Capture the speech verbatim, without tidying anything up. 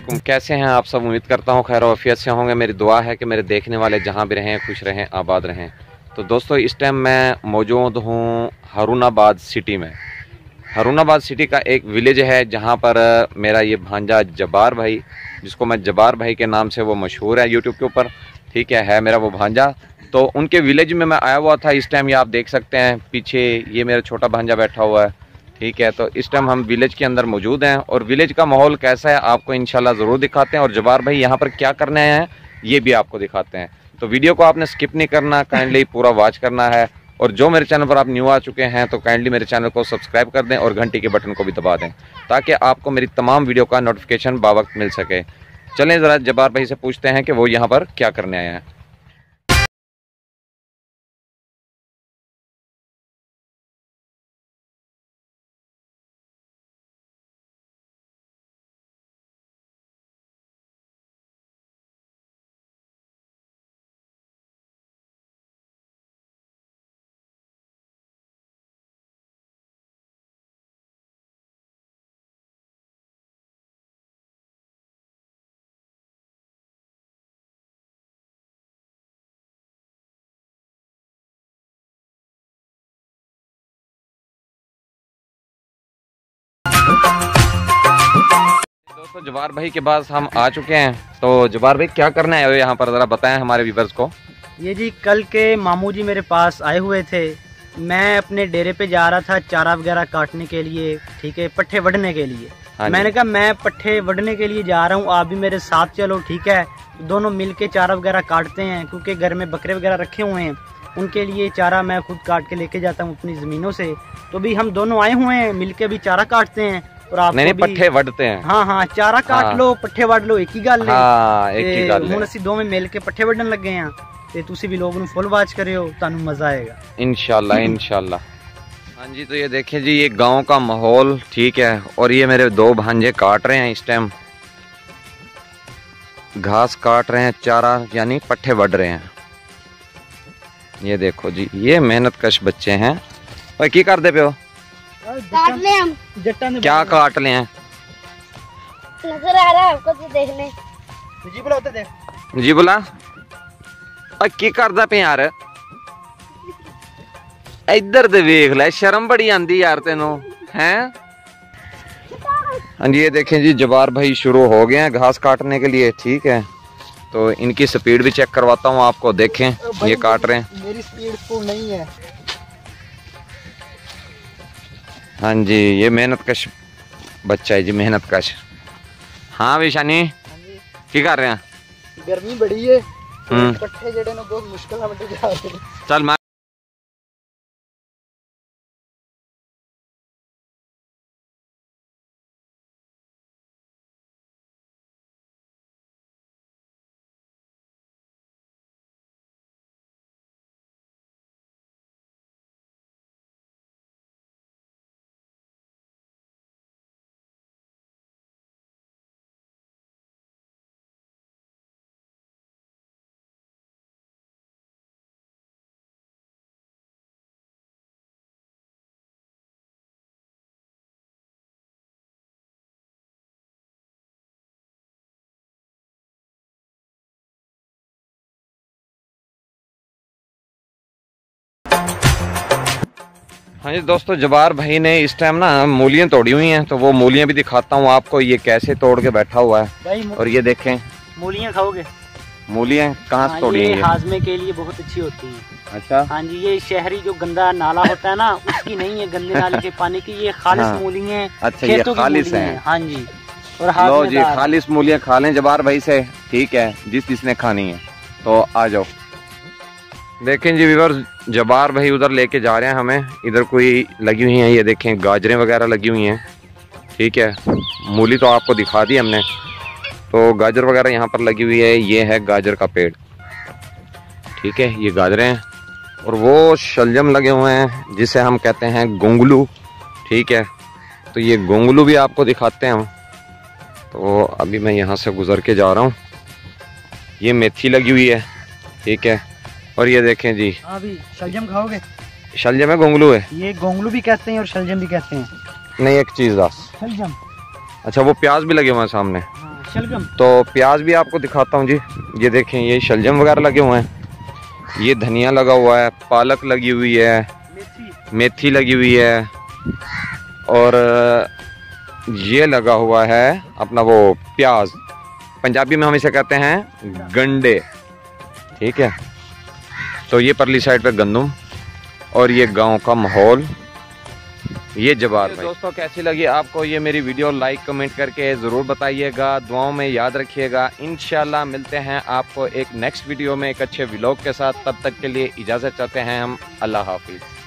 वालेकुम, कैसे हैं आप सब। उम्मीद करता हूँ खैर वाफियत से होंगे। मेरी दुआ है कि मेरे देखने वाले जहाँ भी रहें खुश रहें आबाद रहें। तो दोस्तों इस टाइम मैं मौजूद हूँ हारूनाबाद सिटी में। हारूनाबाद सिटी का एक विलेज है जहाँ पर मेरा ये भांजा जब्बार भाई, जिसको मैं जब्बार भाई के नाम से वो मशहूर है यूट्यूब के ऊपर, ठीक है है मेरा वो भांजा। तो उनके विलेज में मैं आया हुआ था। इस टाइम ये आप देख सकते हैं पीछे ये मेरा छोटा भांजा बैठा हुआ है, ठीक है। तो इस टाइम हम विलेज के अंदर मौजूद हैं और विलेज का माहौल कैसा है आपको इंशाल्लाह ज़रूर दिखाते हैं। और जब्बार भाई यहाँ पर क्या करने आए हैं ये भी आपको दिखाते हैं। तो वीडियो को आपने स्किप नहीं करना, काइंडली पूरा वॉच करना है। और जो मेरे चैनल पर आप न्यू आ चुके हैं तो काइंडली मेरे चैनल को सब्सक्राइब कर दें और घंटी के बटन को भी दबा दें ताकि आपको मेरी तमाम वीडियो का नोटिफिकेशन बावक्त मिल सके। चलें ज़रा जब्बार भाई से पूछते हैं कि वो यहाँ पर क्या करने आए हैं। दोस्तों जब्बार भाई के पास हम आ चुके हैं। तो जब्बार भाई क्या करने आए हो यहाँ पर, ज़रा बताएं हमारे व्यूवर्स को। ये जी कल के मामू जी मेरे पास आए हुए थे। मैं अपने डेरे पे जा रहा था चारा वगैरह काटने के लिए, ठीक है, पट्ठे वढ़ने के लिए। हाँ, मैंने कहा मैं पट्ठे वढ़ने के लिए जा रहा हूँ, आप भी मेरे साथ चलो, ठीक है। दोनों मिल के चारा वगैरह काटते हैं क्योंकि घर में बकरे वगैरह रखे हुए हैं, उनके लिए चारा मैं खुद काट के लेके जाता हूँ अपनी ज़मीनों से। तो भी हम दोनों आए हुए हैं, मिल के भी चारा काटते हैं और आप नहीं, नहीं पट्ठे वढ़ते हैं। हाँ हाँ चारा काट हाँ। लो पट्ठे वढ़ लो, एक ही गल है। हाँ, एक ही गल है। हम असी दोवें मिल के पट्ठे वढ़न लगे हैं ते तुसी भी लोग फुल वाच करियो, तानू मजा आएगा इंशाल्लाह इंशाल्लाह। हाँ जी, तो ये देखें जी ये गांव का माहौल, ठीक है। और ये मेरे दो भांजे काट रहे हैं इस टाइम, घास काट रहे हैं, चारा यानी पट्ठे वढ़ रहे हैं। ये देखो जी ये मेहनत कश बच्चे हैं। और की कर दे पे हो? काट ले हम क्या काट ले हैं? नजर आ रहा है आपको तो देख ले। जी बोला उधर देख। जी बोला और की करदा पे यार, इधर दे देख ले, शर्म बड़ी आंदी यार तेनों हैं। हाँ जी ये देखें जी जब्बार भाई शुरू हो गए हैं घास काटने के लिए, ठीक है। तो इनकी स्पीड भी चेक करवाता हूँ आपको, देखें ये काट रहे हैं। मेरी स्पीड तो नहीं है। हाँ जी ये मेहनत कश बच्चा है जी, मेहनत कश। हाँ विशानी की कर रहे हैं? गर्मी बड़ी है, पट्ठे जेड़े ने बहुत मुश्किल है वड्डे जा रहे हैं। चल मैं हाँ जी दोस्तों जब्बार भाई ने इस टाइम ना मूलियाँ तोड़ी हुई हैं, तो वो मूलियाँ भी दिखाता हूँ आपको, ये कैसे तोड़ के बैठा हुआ है। और ये देखें मूलियाँ खाओगे? मूलियाँ कहाँ से तोड़ी हैं? हाजमे के लिए बहुत अच्छी होती है। अच्छा हाँ जी, ये शहरी जो गंदा नाला होता है ना उसकी नहीं है, गंदे नाले के पानी की, ये खालिस हाँ। मूलियाँ। अच्छा ये खालिस है। हाँ जी, और लो जी खालिस मूलियाँ खा लें जब्बार भाई से, ठीक है, जिस जिसने खानी है तो आ जाओ। देखें जी व्यूअर्स जब्बार भाई उधर लेके जा रहे हैं हमें, इधर कोई लगी हुई हैं, ये देखें गाजरें वगैरह लगी हुई हैं, ठीक है। मूली तो आपको दिखा दी हमने, तो गाजर वगैरह यहाँ पर लगी हुई है। ये है गाजर का पेड़, ठीक है, ये गाजरें हैं। और वो शलजम लगे हुए हैं जिसे हम कहते हैं गोंगलू, ठीक है। तो ये गोंगलू भी आपको दिखाते हैं हम। तो अभी मैं यहाँ से गुजर के जा रहा हूँ। ये मेथी लगी हुई है, ठीक है। और ये देखें जी अभी शलजम खाओगे? शलजम है गोंगलू है? ये गोंगलू भी कहते हैं और शलजम भी कहते हैं। नहीं एक चीज दास शलजम। अच्छा वो प्याज भी लगे हुए हैं सामने। हाँ, शलगम। तो प्याज भी आपको दिखाता हूँ जी। ये देखें, ये शलजम वगैरह लगे हुए हैं, ये धनिया लगा हुआ है, पालक लगी हुई है, मेथी मेथी लगी हुई है, और ये लगा हुआ है अपना वो प्याज, पंजाबी में हम इसे कहते हैं गंडे। ठीक है, तो ये परली साइड पे गंदम, और ये गांव का माहौल, ये जवाब। दोस्तों कैसी लगी आपको ये मेरी वीडियो, लाइक कमेंट करके ज़रूर बताइएगा, दुआओं में याद रखिएगा। इंशाल्लाह मिलते हैं आपको एक नेक्स्ट वीडियो में एक अच्छे व्लॉग के साथ। तब तक के लिए इजाज़त चाहते हैं हम। अल्लाह हाफिज़।